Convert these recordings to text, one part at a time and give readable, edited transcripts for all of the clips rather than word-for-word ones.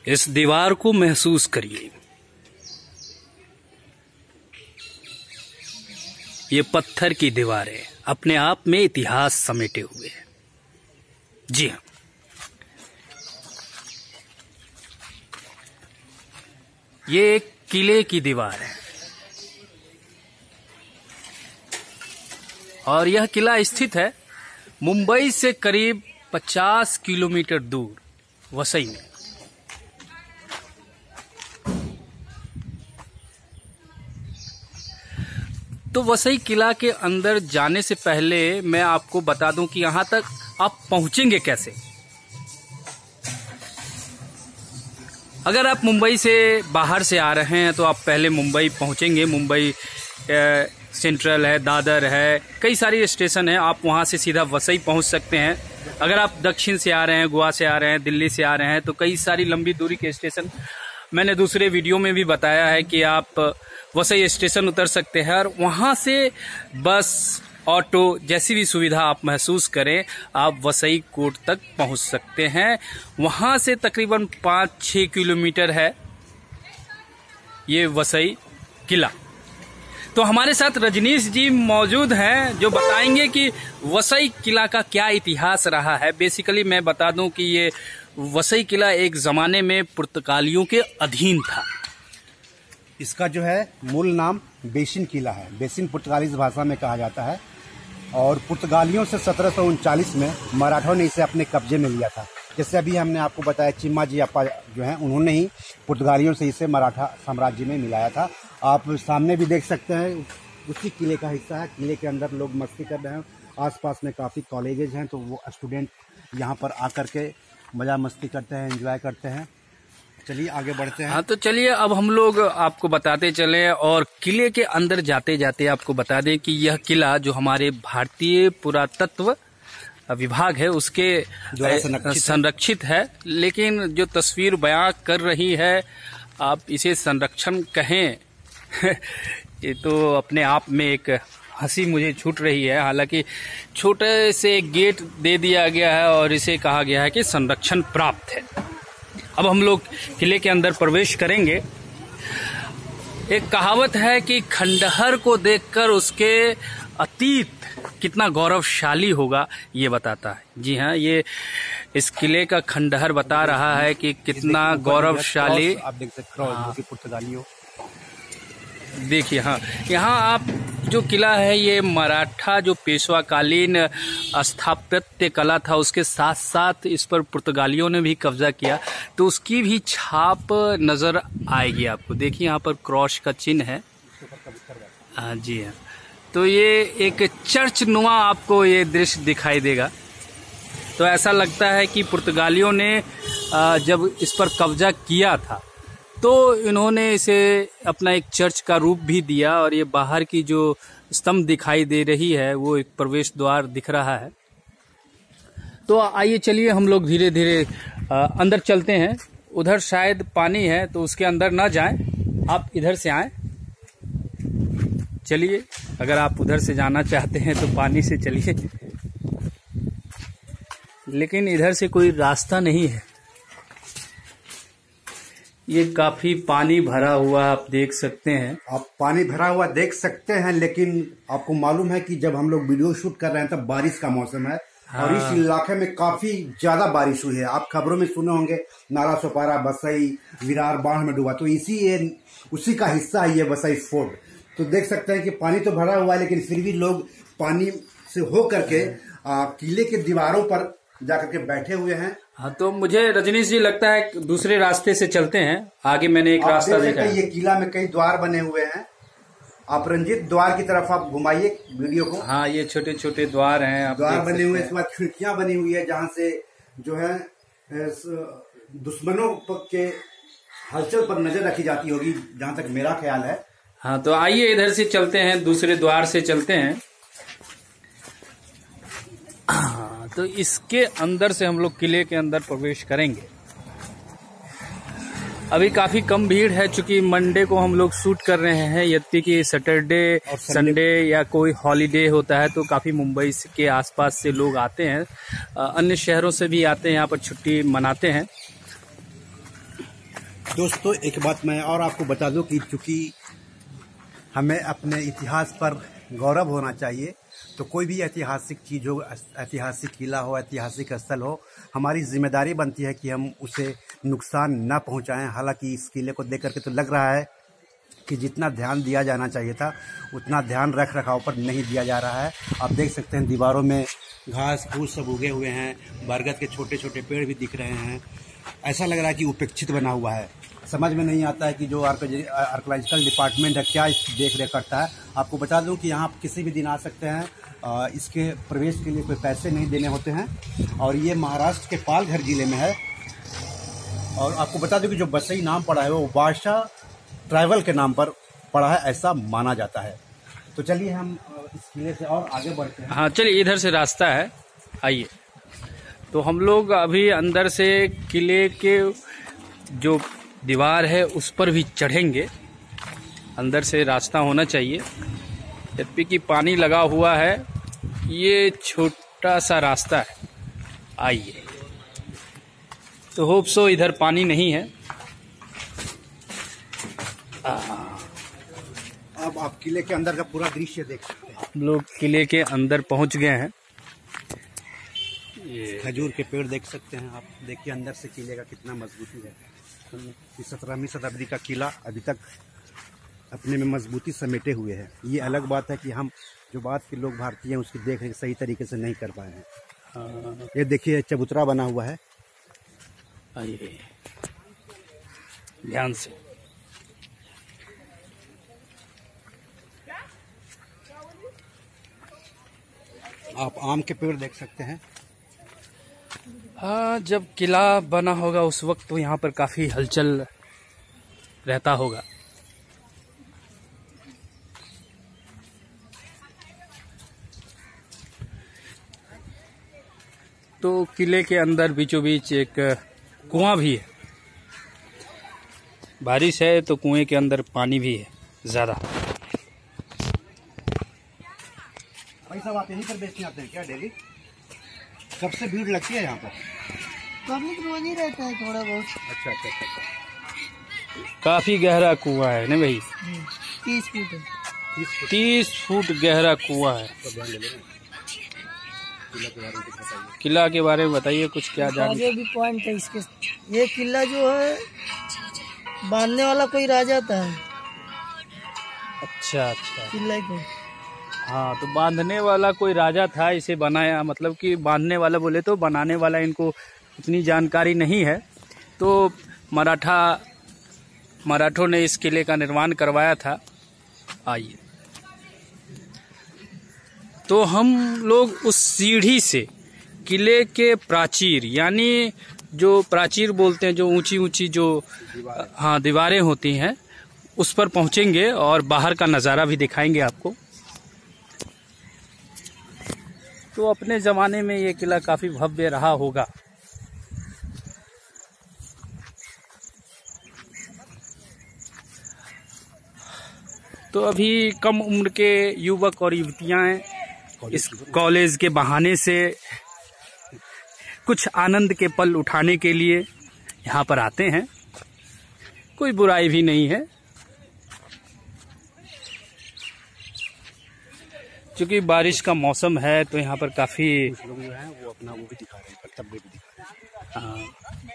इस दीवार को महसूस करिए। ये पत्थर की दीवार है, अपने आप में इतिहास समेटे हुए है। जी हाँ, ये एक किले की दीवार है और यह किला स्थित है मुंबई से करीब 50 किलोमीटर दूर वसई में। तो वसई किला के अंदर जाने से पहले मैं आपको बता दूं कि यहां तक आप पहुंचेंगे कैसे। अगर आप मुंबई से बाहर से आ रहे हैं तो आप पहले मुंबई पहुंचेंगे। मुंबई सेंट्रल है, दादर है, कई सारी स्टेशन है, आप वहां से सीधा वसई पहुंच सकते हैं। अगर आप दक्षिण से आ रहे हैं, गोवा से आ रहे हैं, दिल्ली से आ रहे हैं, तो कई सारी लंबी दूरी के स्टेशन मैंने दूसरे वीडियो में भी बताया है कि आप वसई स्टेशन उतर सकते हैं और वहां से बस, ऑटो, जैसी भी सुविधा आप महसूस करें, आप वसई कोट तक पहुंच सकते हैं। वहां से तकरीबन 5-6 किलोमीटर है ये वसई किला। तो हमारे साथ रजनीश जी मौजूद हैं जो बताएंगे कि वसई किला का क्या इतिहास रहा है। बेसिकली मैं बता दूं कि ये वसई किला एक जमाने में पुर्तगालियों के अधीन था। इसका जो है मूल नाम बेसिन किला है। बेसिन पुर्तगाली भाषा में कहा जाता है और पुर्तगालियों से 1739 में मराठों ने इसे अपने कब्जे में लिया था। जैसे अभी हमने आपको बताया, चिम्माजी अप्पा जो हैं उन्होंने ही पुर्तगालियों से इसे मराठा साम्राज्य में मिलाया था। आप सामने भी देख सकते हैं, उसी किले का हिस्सा है। किले के अंदर लोग मस्ती कर रहे हैं। आसपास में काफ़ी कॉलेजेज हैं, तो वो स्टूडेंट यहाँ पर आकर के मज़ा मस्ती करते हैं, एंजॉय करते हैं। चलिए आगे बढ़ते हैं। हाँ, तो चलिए अब हम लोग आपको बताते चले और किले के अंदर जाते जाते आपको बता दें कि यह किला जो हमारे भारतीय पुरातत्व विभाग है उसके संरक्षित है। लेकिन जो तस्वीर बयां कर रही है, आप इसे संरक्षण कहें ये तो अपने आप में एक हंसी मुझे छूट रही है। हालांकि छोटे से गेट दे दिया गया है और इसे कहा गया है कि संरक्षण प्राप्त है। अब हम लोग किले के अंदर प्रवेश करेंगे। एक कहावत है कि खंडहर को देखकर उसके अतीत कितना गौरवशाली होगा, ये बताता है। जी हाँ, ये इस किले का खंडहर बता रहा है कि कितना गौरवशाली। आप देख सकते हो पुर्तगालियों। देखिए, हाँ, यहाँ आप जो किला है ये मराठा जो पेशवाकालीन स्थापत्य कला था उसके साथ साथ इस पर पुर्तगालियों ने भी कब्जा किया, तो उसकी भी छाप नजर आएगी आपको। देखिए यहाँ पर क्रॉस का चिन्ह है। हाँ जी हाँ, तो ये एक चर्च नुमा आपको ये दृश्य दिखाई देगा। तो ऐसा लगता है कि पुर्तगालियों ने जब इस पर कब्जा किया था तो इन्होंने इसे अपना एक चर्च का रूप भी दिया और ये बाहर की जो स्तंभ दिखाई दे रही है वो एक प्रवेश द्वार दिख रहा है। तो आइए चलिए हम लोग धीरे धीरे अंदर चलते हैं। उधर शायद पानी है तो उसके अंदर ना जाएं, आप इधर से आएं। चलिए, अगर आप उधर से जाना चाहते हैं तो पानी से चलिए, लेकिन इधर से कोई रास्ता नहीं है। ये काफी पानी भरा हुआ आप देख सकते हैं। आप पानी भरा हुआ देख सकते हैं, लेकिन आपको मालूम है कि जब हम लोग वीडियो शूट कर रहे हैं तब बारिश का मौसम है। हाँ। और इस इलाके में काफी ज्यादा बारिश हुई है। आप खबरों में सुने होंगे नाला सोपारा, वसई, विरार बाढ़ में डूबा, तो उसी का हिस्सा है ये वसई फोर्ट। तो देख सकते हैं कि पानी तो भरा हुआ है, लेकिन फिर भी लोग पानी से हो करके किले के दीवारों पर जाकर के बैठे हुए हैं। हाँ, तो मुझे रजनीश जी लगता है दूसरे रास्ते से चलते हैं। आगे मैंने एक रास्ता देखा है। ये किला में कई द्वार बने हुए हैं। आप रंजित द्वार की तरफ आप घुमाइए वीडियो को। हाँ, ये छोटे छोटे द्वार हैं, आप द्वार बने हुए हैं। इसके बाद खिड़कियां बनी हुई है जहाँ से जो है दुश्मनों के हलचल पर नजर रखी जाती होगी, जहाँ तक मेरा ख्याल है। हाँ, तो आइए इधर से चलते हैं, दूसरे द्वार से चलते हैं। हाँ, तो इसके अंदर से हम लोग किले के अंदर प्रवेश करेंगे। अभी काफी कम भीड़ है, चूंकि मंडे को हम लोग शूट कर रहे हैं। यदि कि सैटरडे, संडे या कोई हॉलीडे होता है तो काफी मुंबई के आसपास से लोग आते हैं, अन्य शहरों से भी आते हैं, यहाँ पर छुट्टी मनाते हैं। दोस्तों एक बात मैं और आपको बता दूं कि चूंकि हमें अपने इतिहास पर गौरव होना चाहिए, तो कोई भी ऐतिहासिक चीज़ हो, ऐतिहासिक किला हो, ऐतिहासिक स्थल हो, हमारी जिम्मेदारी बनती है कि हम उसे नुकसान न पहुंचाएं। हालांकि इस किले को देख करके तो लग रहा है कि जितना ध्यान दिया जाना चाहिए था उतना ध्यान रख रखाव पर नहीं दिया जा रहा है। आप देख सकते हैं दीवारों में घास फूस सब उगे हुए हैं, बरगद के छोटे छोटे पेड़ भी दिख रहे हैं। ऐसा लग रहा है कि उपेक्षित बना हुआ है। समझ में नहीं आता है कि जो आर्कोलॉजिकल डिपार्टमेंट है क्या इस देख रेख करता है। आपको बता दूं कि यहाँ किसी भी दिन आ सकते हैं, इसके प्रवेश के लिए कोई पैसे नहीं देने होते हैं। और ये महाराष्ट्र के पालघर जिले में है। और आपको बता दूं कि जो बसई नाम पड़ा है वो बादशाह ट्रैवल के नाम पर पड़ा है, ऐसा माना जाता है। तो चलिए हम इस किले से और आगे बढ़ते हैं। हाँ चलिए, इधर से रास्ता है, आइए। तो हम लोग अभी अंदर से किले के जो दीवार है उस पर भी चढ़ेंगे। अंदर से रास्ता होना चाहिए, जबकि कि पानी लगा हुआ है। ये छोटा सा रास्ता है, आइए। तो होप सो इधर पानी नहीं है। अब आप किले के अंदर का पूरा दृश्य देख सकते हैं। हम लोग किले के अंदर पहुंच गए हैं। ये खजूर के पेड़ देख सकते हैं आप। देखिए अंदर से किले का कितना मजबूती है। 17वीं शताब्दी का किला अभी तक अपने में मजबूती समेटे हुए है। ये अलग बात है कि हम जो बात के लोग भारतीय हैं उसकी देख रेख सही तरीके से नहीं कर पाए हैं। ये देखिए चबूतरा बना हुआ है। आइए ध्यान से। आप आम के पेड़ देख सकते हैं। हाँ, जब किला बना होगा उस वक्त तो यहाँ पर काफी हलचल रहता होगा। तो किले के अंदर बीचों बीच एक कुआं भी है। बारिश है तो कुएं के अंदर पानी भी है ज्यादा। भाई साहब आप यहीं पर बेचने आते हैं क्या डेली? कब से भीड़ लगती है यहाँ पर? पब्लिक रोज ही रहता है थोड़ा बहुत। अच्छा अच्छा अच्छा। काफी गहरा कुआं है ना भाई? 30 फुट है। 30 फुट गहरा कुआं है। किला के बारे में बताइए कुछ, क्या जान? आगे भी पॉइंट है इसके। ये किला जो है बांधने वाला कोई राजा था। अच्छा अच्छा। किला को हाँ, तो बांधने वाला कोई राजा था, इसे बनाया। मतलब कि बांधने वाला बोले तो बनाने वाला इनको उतनी जानकारी नहीं है। तो मराठों ने इस किले का निर्माण करवाया था। आइए, तो हम लोग उस सीढ़ी से किले के प्राचीर, यानी जो प्राचीर बोलते हैं, जो ऊंची ऊंची जो हाँ दीवारें होती हैं, उस पर पहुंचेंगे और बाहर का नज़ारा भी दिखाएंगे आपको। तो अपने ज़माने में ये किला काफ़ी भव्य रहा होगा। तो अभी कम उम्र के युवक और युवतियाँ इस कॉलेज के बहाने से कुछ आनंद के पल उठाने के लिए यहाँ पर आते हैं। कोई बुराई भी नहीं है, क्योंकि बारिश का मौसम है तो यहाँ पर काफी लोग जो हैं वो अपना वो भी दिखा रहे हैं, कर्तव्य भी दिखा रहे हैं।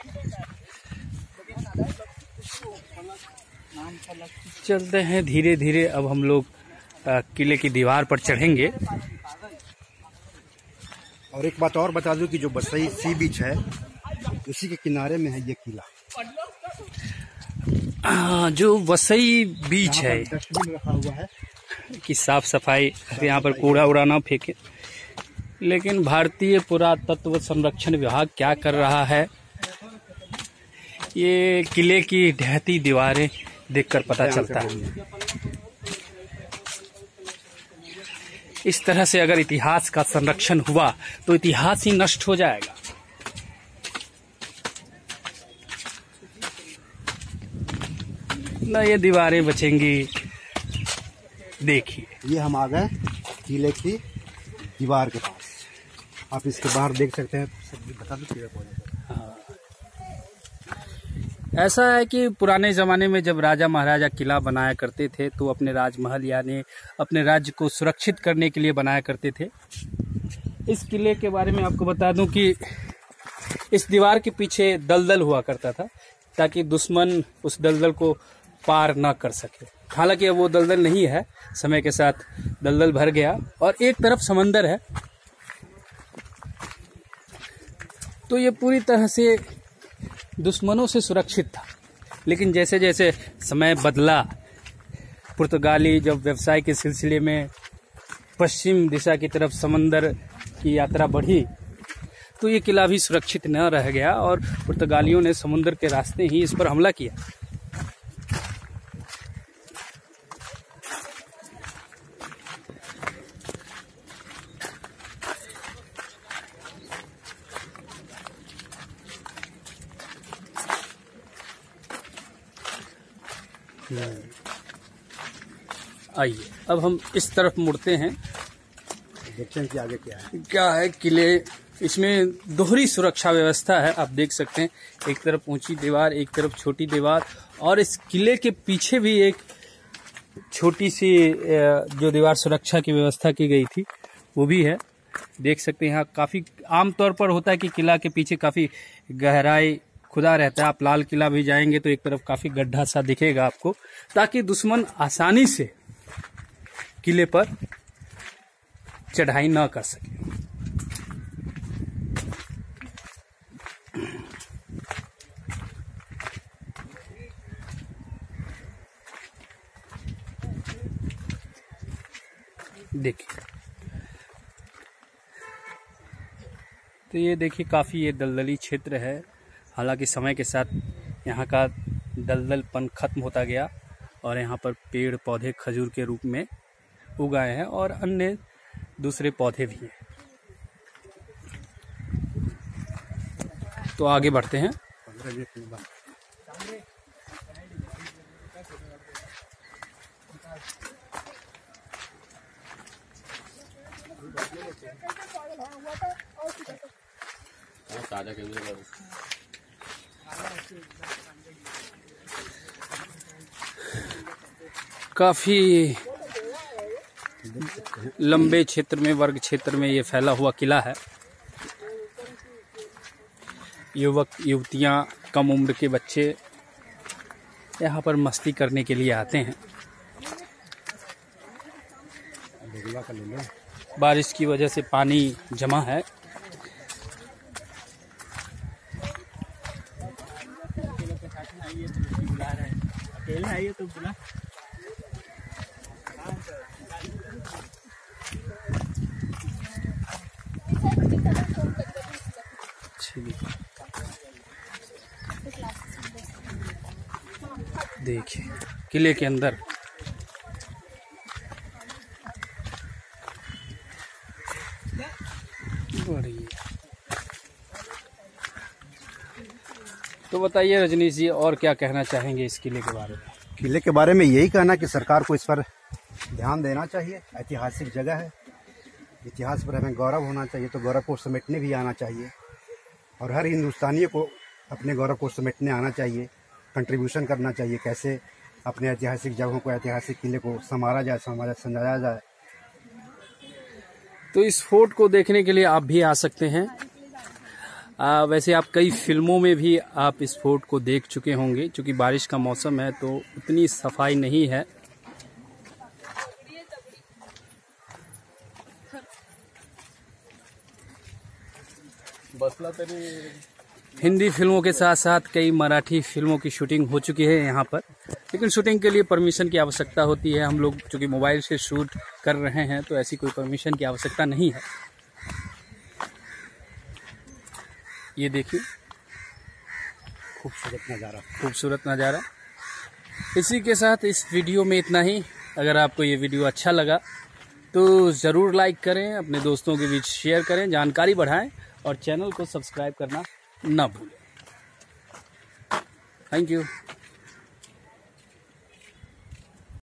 चलते हैं धीरे धीरे। अब हम लोग किले की दीवार पर चढ़ेंगे। और एक बात और बता दूं कि जो बसई सी बीच है उसी के किनारे में है ये किला। जो वसई बीच है डस्टबिन रखा हुआ है कि साफ सफाई, यहाँ पर कूड़ा उड़ा ना फेंके। लेकिन भारतीय पुरातत्व संरक्षण विभाग क्या कर रहा है, ये किले की ढहती दीवारें देखकर पता चलता है। इस तरह से अगर इतिहास का संरक्षण हुआ तो इतिहास ही नष्ट हो जाएगा। ना ये दीवारें बचेंगी। देखिए, ये हम आ गए किले की दीवार के पास। आप इसके बाहर देख सकते हैं, सब बता दो पौधे। ऐसा है कि पुराने ज़माने में जब राजा महाराजा किला बनाया करते थे तो अपने राजमहल यानी अपने राज्य को सुरक्षित करने के लिए बनाया करते थे। इस किले के बारे में आपको बता दूं कि इस दीवार के पीछे दलदल हुआ करता था ताकि दुश्मन उस दलदल को पार ना कर सके। हालांकि अब वो दलदल नहीं है, समय के साथ दलदल भर गया और एक तरफ समंदर है, तो ये पूरी तरह से दुश्मनों से सुरक्षित था। लेकिन जैसे जैसे समय बदला, पुर्तगाली जब व्यवसाय के सिलसिले में पश्चिम दिशा की तरफ समंदर की यात्रा बढ़ी तो ये किला भी सुरक्षित न रह गया और पुर्तगालियों ने समुद्र के रास्ते ही इस पर हमला किया। आइए अब हम इस तरफ मुड़ते हैं, देखते हैं कि आगे क्या है किले। इसमें दोहरी सुरक्षा व्यवस्था है, आप देख सकते हैं, एक तरफ ऊंची दीवार, एक तरफ छोटी दीवार, और इस किले के पीछे भी एक छोटी सी जो दीवार सुरक्षा की व्यवस्था की गई थी वो भी है। देख सकते हैं यहाँ काफ़ी आमतौर पर होता है कि किला के पीछे काफ़ी गहराई खुदा रहता है। आप लाल किला भी जाएंगे तो एक तरफ काफ़ी गड्ढा सा दिखेगा आपको, ताकि दुश्मन आसानी से किले पर चढ़ाई ना कर सके। देखिए, तो ये देखिए काफ़ी ये दलदली क्षेत्र है। हालांकि समय के साथ यहाँ का दलदलपन खत्म होता गया और यहाँ पर पेड़ पौधे खजूर के रूप में उगाए हैं और अन्य दूसरे पौधे भी हैं। तो आगे बढ़ते हैं। काफी लंबे क्षेत्र में, वर्ग क्षेत्र में ये फैला हुआ किला है। युवक युवतियां, कम उम्र के बच्चे यहाँ पर मस्ती करने के लिए आते हैं। बारिश की वजह से पानी जमा है। देखिए किले के अंदर बढ़िया। तो बताइए रजनीश जी, और क्या कहना चाहेंगे इस किले के बारे में? किले के बारे में यही कहना कि सरकार को इस पर ध्यान देना चाहिए। ऐतिहासिक जगह है, इतिहास पर हमें गौरव होना चाहिए, तो गौरव को समेटने भी आना चाहिए और हर हिंदुस्तानी को अपने गौरव को समेटने आना चाहिए, कंट्रीब्यूशन करना चाहिए, कैसे अपने ऐतिहासिक जगहों को, ऐतिहासिक किले को संवारा जाए, संजाया जाए। तो इस फोर्ट को देखने के लिए आप भी आ सकते हैं। वैसे आप कई फिल्मों में भी आप इस फोर्ट को देख चुके होंगे। क्योंकि बारिश का मौसम है तो उतनी सफाई नहीं है। हिंदी फिल्मों के साथ साथ कई मराठी फिल्मों की शूटिंग हो चुकी है यहाँ पर, लेकिन शूटिंग के लिए परमिशन की आवश्यकता होती है। हम लोग चूँकि मोबाइल से शूट कर रहे हैं तो ऐसी कोई परमिशन की आवश्यकता नहीं है। ये देखिए खूबसूरत नज़ारा। इसी के साथ इस वीडियो में इतना ही। अगर आपको ये वीडियो अच्छा लगा तो ज़रूर लाइक करें, अपने दोस्तों के बीच शेयर करें, जानकारी बढ़ाएं और चैनल को सब्सक्राइब करना ना भूलें। Thank you.